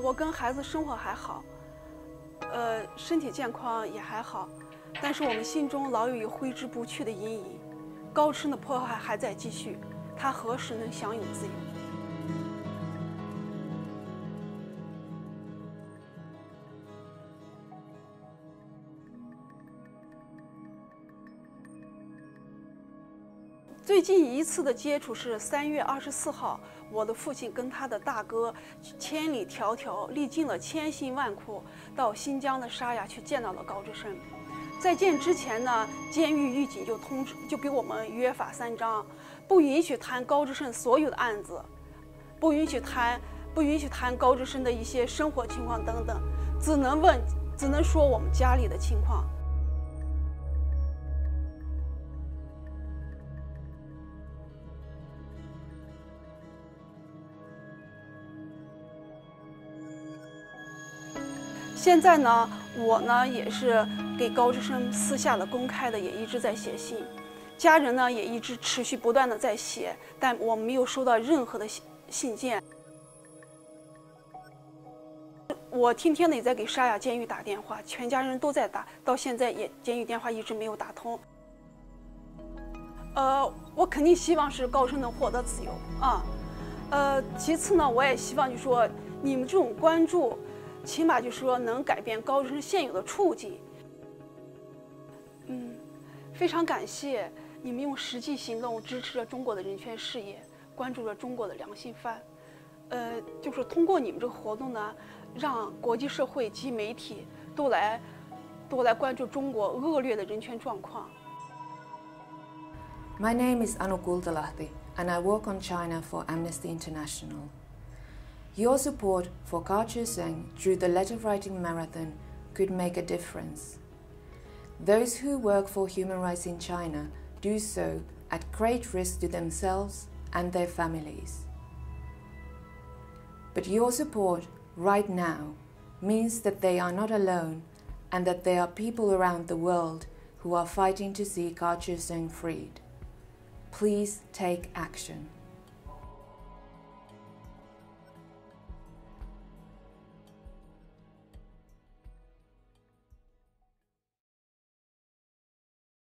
我跟孩子生活还好，身体健康也还好，但是我们心中老有一挥之不去的阴影。高知深的迫害还在继续，他何时能享有自由？最近一次的接触是3月24号，我的父亲跟他的大哥千里迢迢历尽了千辛万苦，到新疆的沙雅去见到了高知深。在见之前呢，监狱狱警就给我们约法3章，不允许谈高知深所有的案子，不允许谈高知深的一些生活情况等等，只能说我们家里的情况。现在呢，我呢也是给高知深私下的、公开的，也一直在写信，家人呢也一直持续不断的在写，但我们没有收到任何的信件。我天天的也在给沙雅监狱打电话，全家人都在打，到现在也监狱电话一直没有打通。我肯定希望是高知深能获得自由啊。其次呢，我也希望就说你们这种关注，起码就说能改变高知深现有的处境。非常感谢你们用实际行动支持着中国的人权事业，关注着中国的良心犯。就是通过你们这个活动呢，让国际社会及媒体都来关注中国恶劣的人权状况。 My name is Anu Kultalahti, and I work on China for Amnesty International. Your support for Ka Chuseng through the letter-writing marathon could make a difference. Those who work for human rights in China do so at great risk to themselves and their families. But your support right now means that they are not alone and that there are people around the world who are fighting to see Ka Chuseng freed. Please take action.